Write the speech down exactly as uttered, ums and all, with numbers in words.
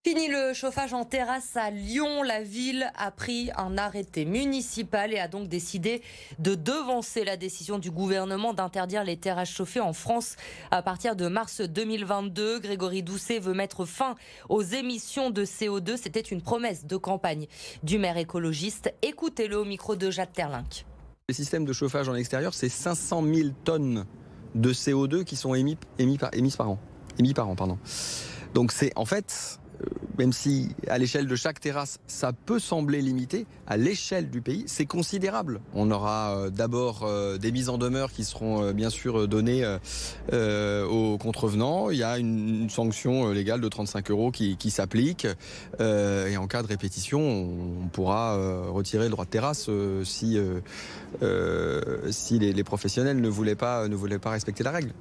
Fini le chauffage en terrasse à Lyon. La ville a pris un arrêté municipal et a donc décidé de devancer la décision du gouvernement d'interdire les terrasses chauffées en France à partir de mars deux mille vingt-deux. Grégory Doucet veut mettre fin aux émissions de C O deux. C'était une promesse de campagne du maire écologiste. Écoutez-le au micro de Jacques Terlinck. Les systèmes de chauffage en extérieur, c'est cinq cent mille tonnes de C O deux qui sont émis, émis, par, émises par an. Émis par an, pardon. Donc c'est en fait, euh, même si à l'échelle de chaque terrasse, ça peut sembler limité, à l'échelle du pays, c'est considérable. On aura euh, d'abord euh, des mises en demeure qui seront euh, bien sûr données euh, euh, aux contrevenants. Il y a une, une sanction euh, légale de trente-cinq euros qui, qui s'applique. Euh, et en cas de répétition, on, on pourra euh, retirer le droit de terrasse euh, si, euh, euh, si les, les professionnels ne voulaient pas, ne voulaient pas respecter la règle.